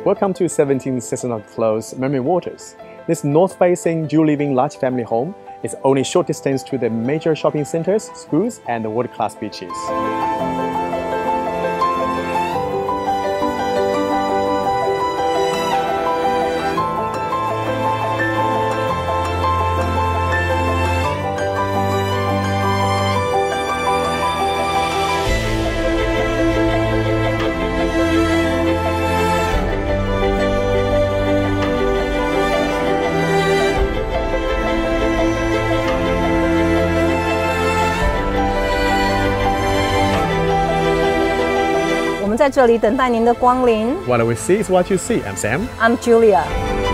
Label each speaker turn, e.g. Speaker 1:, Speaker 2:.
Speaker 1: Welcome to 17 Cessnock Close, Mermaid Waters. This north-facing dual-living large family home is only short distance to the major shopping centers, schools, and the world-class beaches.
Speaker 2: 我们在这里等待您的光临。
Speaker 1: What we see is what you see. I'm Sam.
Speaker 2: I'm Julia.